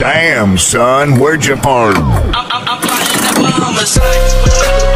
Damn, son, where'd you park? I'm plotting that homicide.